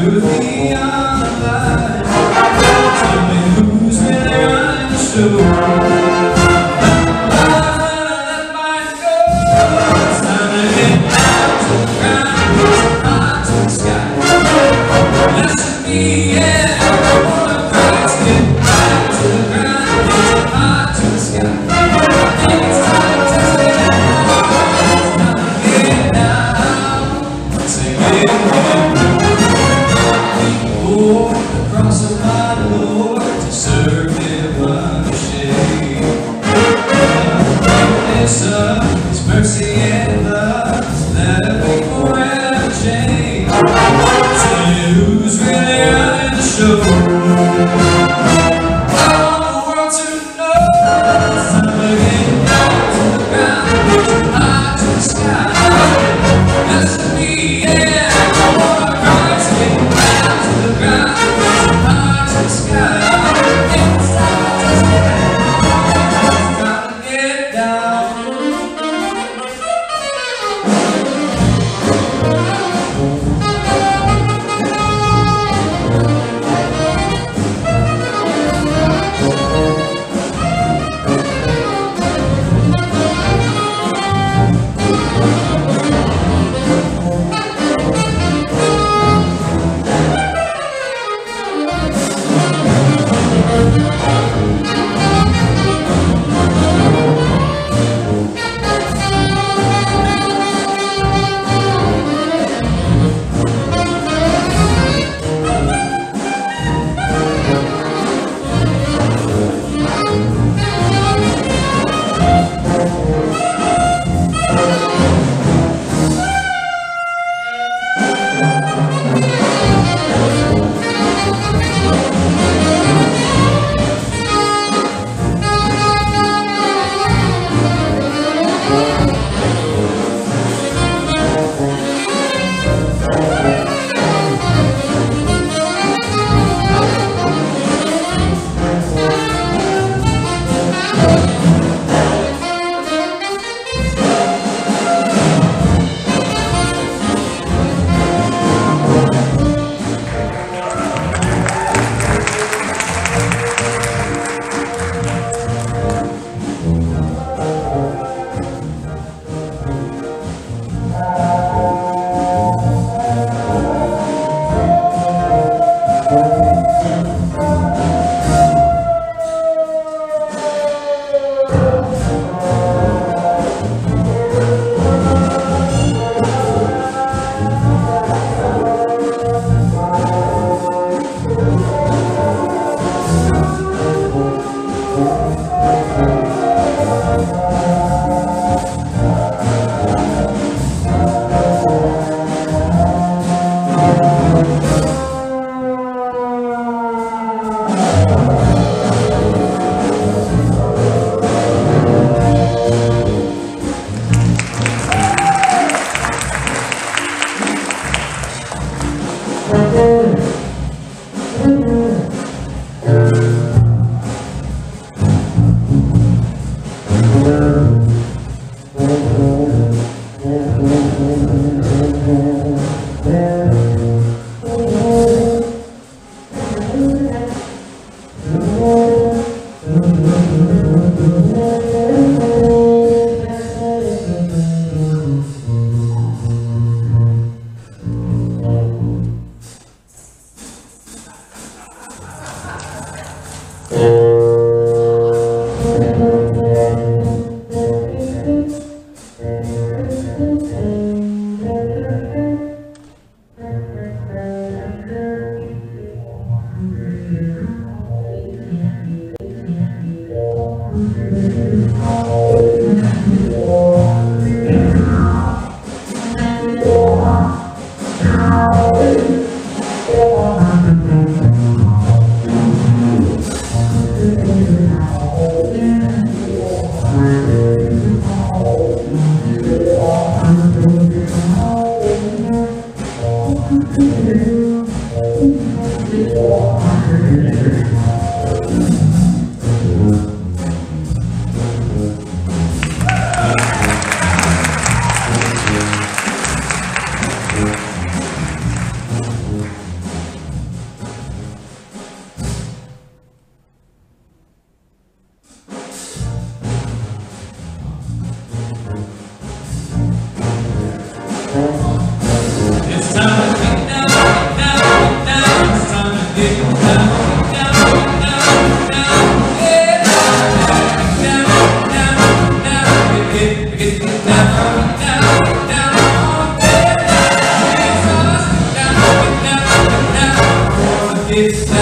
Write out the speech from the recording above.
with me on the line. Tell me who's really running the show. Let mine go. It's time to get down to the ground, high to the sky. Listen to me, yeah, all the birds get down to the ground, high to the sky. It's time to test it out. It's time to get down. Sing it again. Across of my Lord to serve Him unashamed. Goodness of His mercy and love that we forever change. Tell you who's really running the show. I want the world to know it's time to get down to the ground, high to the sky. That's to me, yeah. I want to rise, get down to the ground. It's